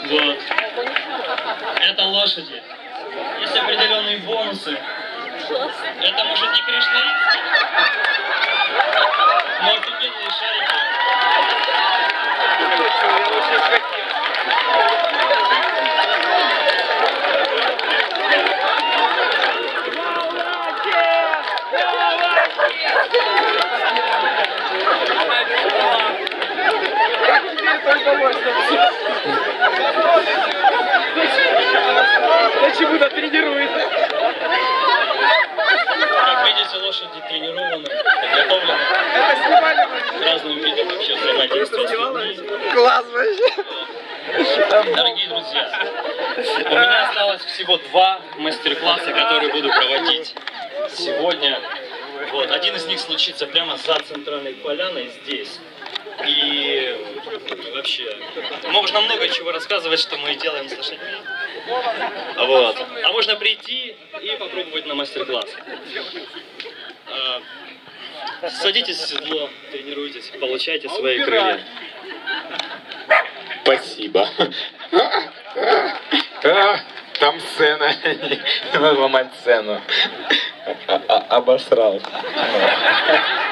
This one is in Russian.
Вот. Это лошади. Есть определенные бонусы. Это может не кришнаитский, но офигенные шарики. Почему-то тренирует. Как видите, лошади тренированы, подготовлены к разным видам вообще взаимодействия с людьми. Класс вообще. Дорогие друзья, у меня осталось всего 2 мастер-класса, которые буду проводить сегодня. Вот, один из них случится прямо за центральной поляной здесь. И вообще, можно много чего рассказывать, что мы делаем с лошадьми. Вот. А можно прийти и попробовать на мастер-класс. Садитесь в седло, тренируйтесь, получайте свои крылья. Спасибо. Там сцена. Не надо ломать сцену. Обосрал.